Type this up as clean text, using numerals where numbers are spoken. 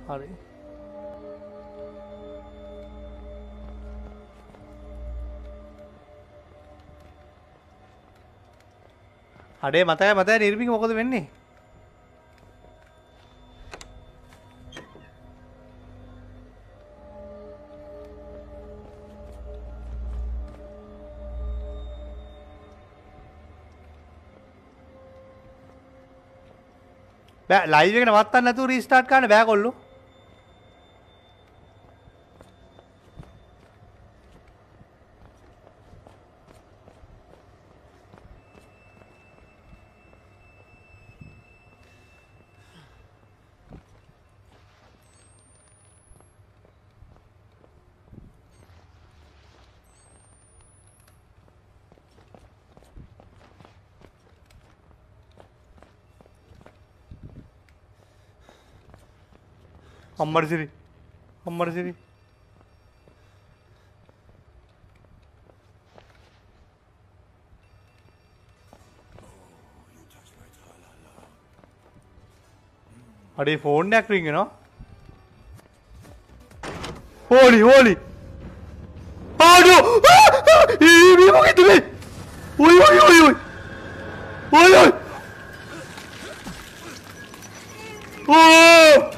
හරි. අඩේ මතයි නිර්මික මොකද වෙන්නේ? බෑ ලයිව් එක නවත්තන්න නැතුව රීස්ටාර්ට් කරන්න බෑ කොල්ලෝ. අම්මර සිරි අඩේ ෆෝන් එකක් රින් වෙනවා. හෝලි ආඩෝ මේ මොකද මේ ඔයි